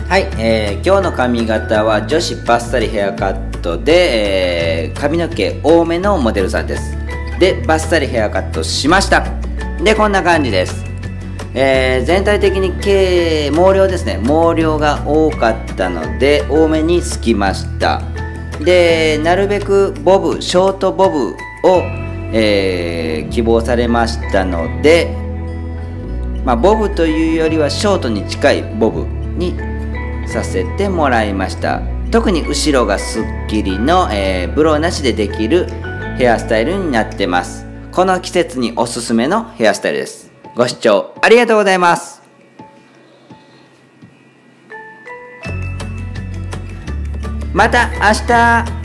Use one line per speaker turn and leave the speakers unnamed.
はい、今日の髪型は女子バッサリヘアカットで、髪の毛多めのモデルさんです。で、バッサリヘアカットしました。で、こんな感じです。全体的に毛量ですね、毛量が多かったので多めにすきました。で、なるべくボブ、ショートボブを、希望されましたので、ボブというよりはショートに近いボブにさせてもらいました。特に後ろがスッキリの、ブローなしでできるヘアスタイルになってます。この季節におすすめのヘアスタイルです。ご視聴ありがとうございます。また明日。